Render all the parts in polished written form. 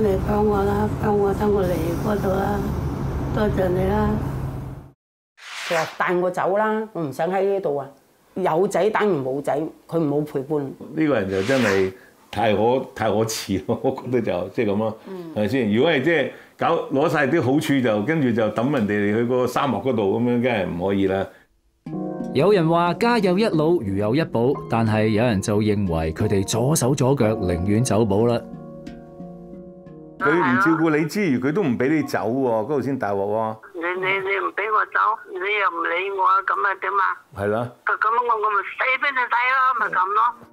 嚟幫我啦，幫我等我嚟嗰度啦，多謝你啦。佢話帶我走啦，我唔想喺呢度啊。有仔等於冇仔，佢唔好陪伴。 呢個人就真係太可恥咯，我覺得就即係咁咯，係咪先？如果係即係攞晒啲好處就跟住就抌人哋去個沙漠嗰度咁樣，梗係唔可以啦。 有人話家有一老如有一寶，但係有人就認為佢哋左手左腳，寧願走寶啦。 佢唔照顧你之餘，佢都唔俾你走喎，嗰度先大鑊喎。 你唔俾我走，你又唔理我，咁啊點啊？ 係啦。 咁我咪死俾你睇咯，咪咁咯。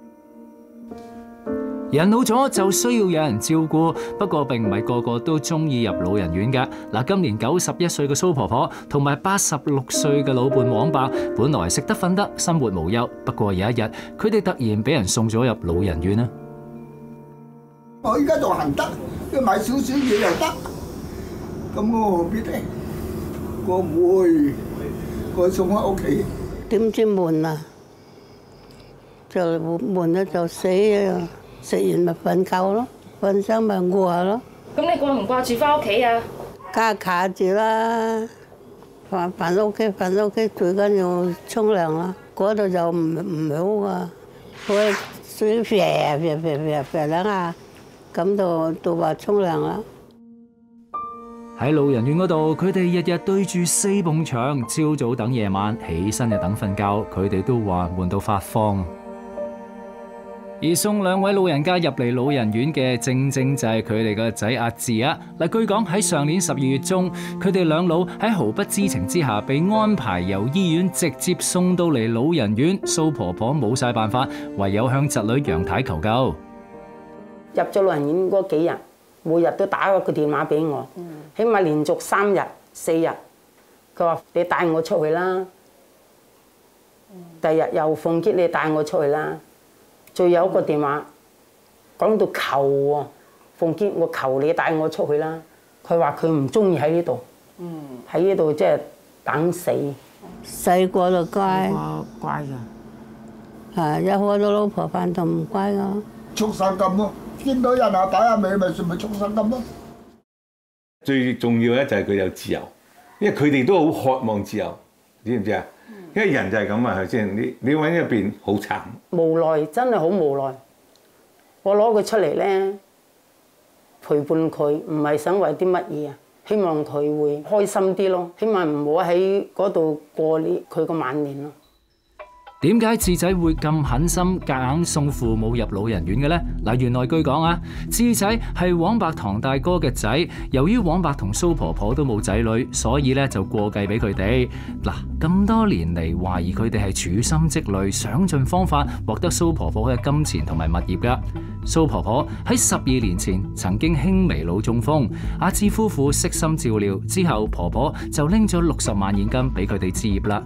人老咗就需要有人照顧，不過並唔係個個都中意入老人院㗎。嗱，今年91歲嘅蘇婆婆同埋86歲嘅老伴黃伯，本來食得瞓得，生活無憂。不過有一日，佢哋突然俾人送咗入老人院啦。 我依家仲行得，要買少少嘢又得，咁我何必咧？我唔會，我送翻屋企。點知悶啊？就悶咧就死啊！食完咪瞓覺咯，瞓醒咪餓咯。 咁你掛唔掛住翻屋企啊？ 梗係卡住啦，瞓屋企最緊要沖涼啦。嗰度就唔好啊，嗰水啡兩下，咁就話沖涼啦。 喺老人院嗰度，佢哋日日對住4埲牆，朝早等夜晚，起身就等瞓覺，佢哋都話悶到發慌。而送2位老人家入嚟老人院嘅，正就係佢哋個仔阿志啊！嗱，據講喺上年12月中，佢哋兩老喺毫不知情之下，被安排由醫院直接送到嚟老人院。蘇婆婆冇晒辦法，唯有向侄女楊太求救。 入咗老人院嗰幾日，每日都打個電話俾我，起碼連續3日4日，佢話你帶我出去啦。第日又鳳結你帶我出去啦。最有一個電話講到求喎，鳳結我求你帶我出去啦。佢話佢唔中意喺呢度，喺呢度即係等死。細個就乖，乖㗎。係一開咗老婆飯就唔乖㗎。畜生咁咯，見到人啊擺下尾咪算咪畜生咁咯。 最重要咧就係佢有自由，因為佢哋都好渴望自由，知唔知啊？因為人就係咁啊，係咪先？你揾入邊好慘， 無奈真係好無奈。我攞佢出嚟咧，陪伴佢，唔係想為啲乜嘢啊？希望佢會開心啲咯，希望唔好喺嗰度過佢個晚年咯。 點解智仔會咁狠心夾硬送父母入老人院嘅呢？嗱，原來據講啊，智仔係黃伯堂大哥嘅仔，由於黃伯同蘇婆婆都冇仔女，所以咧就過繼俾佢哋。嗱，咁多年嚟，懷疑佢哋係處心積慮，想盡方法獲得蘇婆婆嘅金錢同埋物業噶。蘇婆婆喺12年前曾經輕微腦中風，阿智夫婦悉心照料之後，婆婆就拎咗60萬現金俾佢哋置業啦。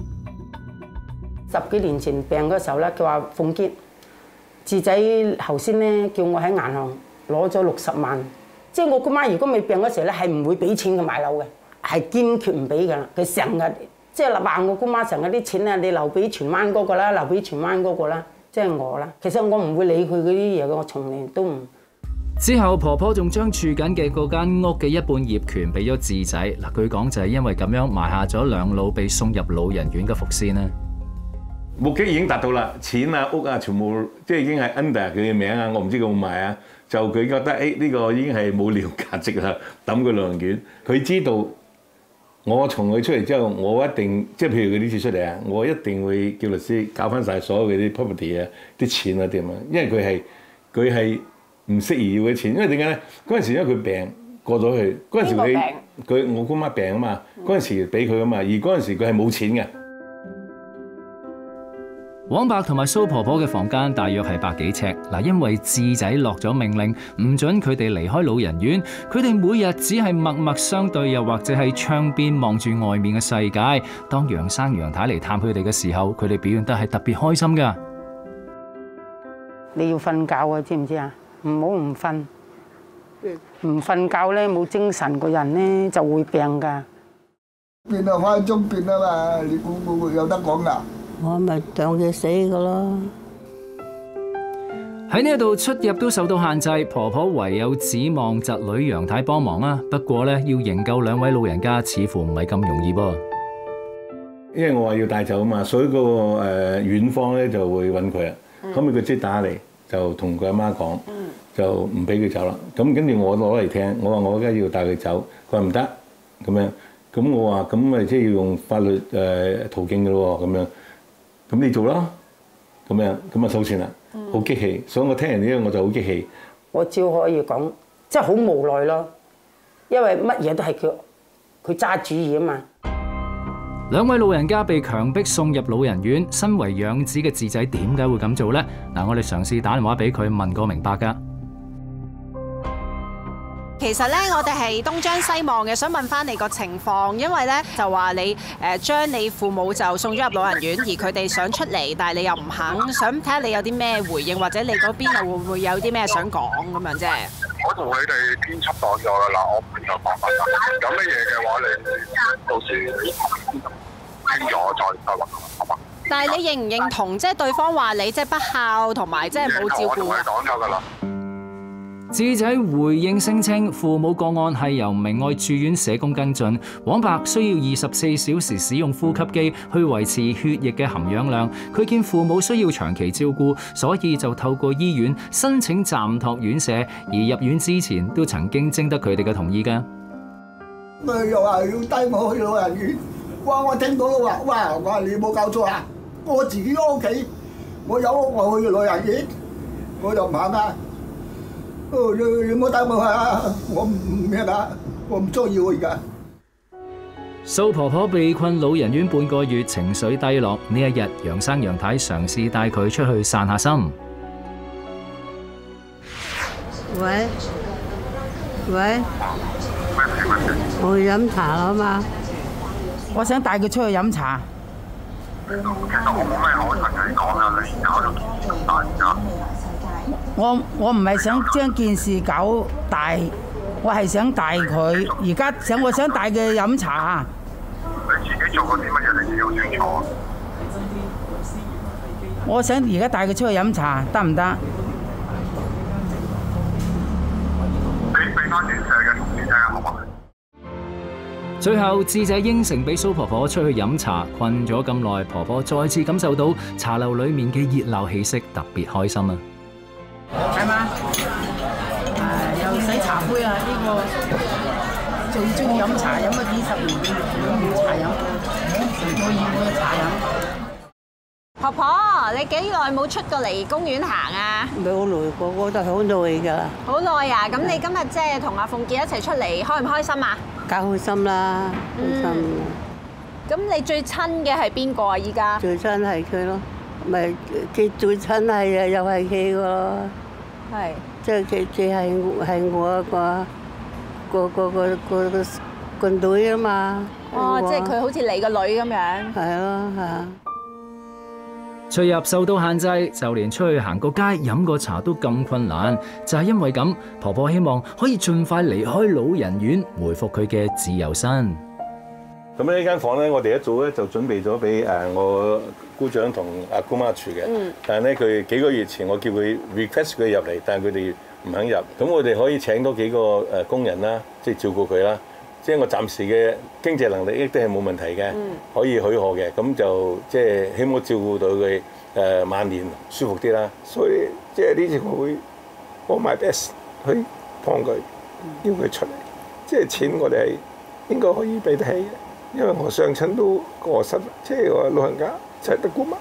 10幾年前病嗰時候咧，佢話鳳結智仔頭先咧叫我喺銀行攞咗60萬，即係我姑媽如果未病嗰時候咧係唔會俾錢佢買樓嘅，係堅決唔俾㗎啦。佢成日即係話我姑媽成日啲錢啊，你留俾荃灣嗰個啦，留俾荃灣嗰個啦，即係我啦。其實我唔會理佢嗰啲嘢嘅，我從嚟都唔。 之後婆婆仲將住緊嘅嗰間屋嘅一半業權俾咗智仔。嗱，據講就係因為咁樣埋下咗兩老被送入老人院嘅伏線啦。 目的已經達到啦，錢啊屋啊全部即係已經係 under 佢嘅名啊，我唔知佢有冇賣啊。就佢覺得呢個已經係冇利用價值啦，抌佢老人院。佢知道我從佢出嚟之後，我一定即係譬如佢呢次出嚟啊，我一定會叫律師搞翻晒所有嘅啲 property 啊、啲錢啊點啊，因為佢係唔適宜要嘅錢，因為點解咧？嗰陣時因為佢病過咗去，嗰陣時我姑媽病啊嘛，嗰陣時俾佢啊嘛，而嗰陣時佢係冇錢嘅。 黃伯同埋蘇婆婆嘅房間大約係100幾尺。嗱，因為智仔落咗命令，唔准佢哋離開老人院，佢哋每日只係默默相對，又或者喺窗邊望住外面嘅世界。當楊生楊太嚟探佢哋嘅時候，佢哋表現得係特別開心㗎。 你要瞓覺啊，知唔知啊？唔好唔瞓，唔瞓覺咧冇精神，個人咧就會病㗎。 變啊翻中變啊嘛，你估有得講㗎？我咪當佢死㗎咯。 喺呢一度出入都受到限制，婆婆唯有指望侄女楊太幫忙啊。不過咧，要營救兩位老人家似乎唔係咁容易噃。 因為我話要帶走啊嘛，所以個院方咧就會揾佢啊。後尾佢即打嚟，就同佢阿媽講，就唔俾佢走啦。咁跟住我攞嚟聽，我話我而家要帶佢走，佢話唔得咁樣。咁我話咁咪即係要用法律途徑嘅咯喎，咁樣。咁你做啦，咁樣咁啊收線啦，好激氣。所以我聽完呢樣我就好激氣。 我只可以講，即係好無奈咯，因為乜嘢都係佢揸主意啊嘛。 兩位老人家被強迫送入老人院，身為養子嘅智仔點解會咁做呢？嗱，我哋嘗試打電話俾佢問個明白㗎。 其實咧，我哋係東張西望嘅，想問翻你個情況，因為咧就話你將你父母就送咗入老人院，而佢哋想出嚟，但係你又唔肯，想睇下你有啲咩回應，或者你嗰邊又會唔會有啲咩想講咁樣啫？ 我同你哋編輯講咗啦，嗱，我唔有辦法，有乜嘢嘅話，你到時傾咗再話，好嘛？ 但係你認唔認同，即係對方話你即係不孝同埋即係冇照顧？ 我同你講咗㗎啦。 智仔回應聲稱，父母個案係由明愛住院社工跟進，黃伯需要24小時使用呼吸機去維持血液嘅含氧量。佢見父母需要長期照顧，所以就透過醫院申請暫託院舍，而入院之前都曾經徵得佢哋嘅同意㗎。 佢又話要帶我去老人院，哇！我聽到都話，哇！我話你冇搞錯啊！我自己屋企，我有屋我去老人院，我就唔肯啊！你唔好帶我去啊！我唔咩㗎，我唔中意我而家。 蘇婆婆被困老人院半個月，情緒低落。呢一日，楊生楊太嘗試帶佢出去散下心。 喂，我去飲茶啊嘛。 我想帶佢出去飲茶。 其實我冇咩好同你講啊，你搞到件事咁大而家。 我唔係想將件事搞大，我係想帶佢。而家我想帶佢飲茶。 你自己做過啲乜嘢？你自己好清楚啊。 我想而家帶佢出去飲茶，得唔得？ 你俾翻院舍嘅同事聽下好嘛？ 最後，智仔應承俾蘇婆婆出去飲茶。困咗咁耐，婆婆再次感受到茶樓裡面嘅熱鬧氣息，特別開心啊！ 係嘛？又洗茶杯啊！呢個最中意飲茶，飲咗幾十年嘅茶飲，我要茶飲。 婆婆，你幾耐冇出過嚟公園行啊？ 唔係好耐過，我覺得好耐㗎啦。 好耐啊！咁你今日即係同阿鳳傑一齊出嚟，開唔開心啊？ 梗開心啦，開心。 咁你最親嘅係邊個啊？依家最親係佢咯，咪佢最親係又係佢個。 係， 即係佢係我個女啊嘛。 哦，即係佢好似你個女咁樣。 係咯，係啊。 出入受到限制，就連出去行個街飲個茶都咁困難，就係因為咁，婆婆希望可以盡快離開老人院，回復佢嘅自由身。 咁呢間房咧，我哋一早咧就準備咗俾我姑丈同阿姑媽住嘅。但係咧，佢幾個月前我叫佢 request 佢入嚟，但係佢哋唔肯入。咁我哋可以請多幾個工人啦，即係照顧佢啦。即係我暫時嘅經濟能力亦都係冇問題嘅，可以許可嘅。咁就即係希望照顧到佢晚年舒服啲啦。所以即係呢次我會幫 my best 去幫佢，要佢出嚟。即係錢我哋係應該可以俾得起嘅。因為我雙親都過身，即係我老人家就係得姑媽。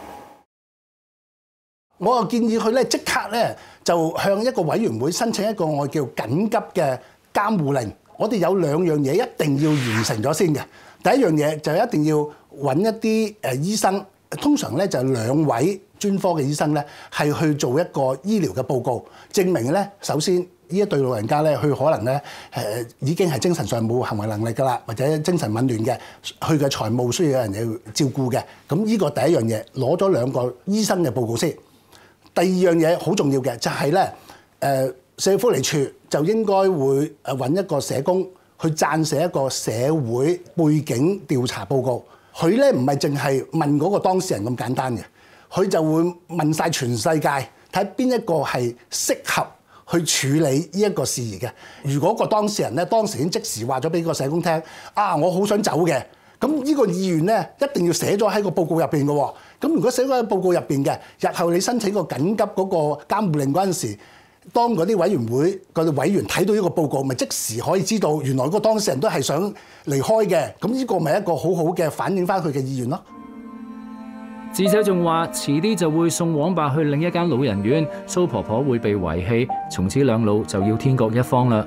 我又建議佢咧即刻咧就向一個委員會申請一個我叫緊急嘅監護令。我哋有兩樣嘢一定要完成咗先嘅。第一樣嘢就一定要揾一啲醫生，通常咧就2位專科嘅醫生咧係去做一個醫療嘅報告，證明咧首先呢一對老人家咧佢可能咧已經係精神上冇行為能力㗎啦，或者精神紊亂嘅，佢嘅財務需要有人要照顧嘅。咁呢個第一樣嘢攞咗2個醫生嘅報告先。第二樣嘢好重要嘅就係咧社會福利署就應該會揾一個社工去撰寫一個社會背景調查報告。佢咧唔係淨係問嗰個當事人咁簡單嘅，佢就會問晒全世界睇邊一個係適合去處理呢一個事宜嘅。如果個當事人咧當時已經即時話咗俾個社工聽，啊我好想走嘅，咁呢個意願咧一定要寫咗喺個報告入邊嘅喎。咁如果寫咗喺報告入邊嘅，日後你申請個緊急嗰個監護令嗰陣時，當嗰啲委員會嗰啲委員睇到呢個報告，咪即時可以知道原來個當事人都係想離開嘅。咁呢個咪一個好好嘅反映翻佢嘅意願咯。 智仔仲話：遲啲就會送黃伯去另一間老人院，蘇婆婆會被遺棄，從此兩老就要天各一方啦。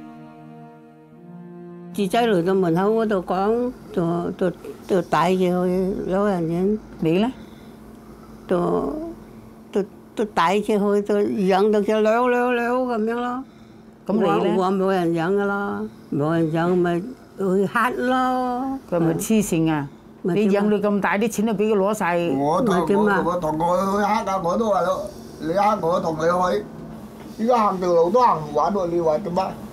智仔嚟到門口嗰度講，就帶佢去老人院。你咧？都帶佢去，就養到佢兩咁樣咯。咁你咧？我冇人養噶啦，冇人養咪去乞咯。 佢咪黐線啊！你養到咁大啲錢都俾佢攞晒。 我同佢去乞啊！我都話咯，你乞我同你去，依家行條路都行唔穩喎，你話點啊？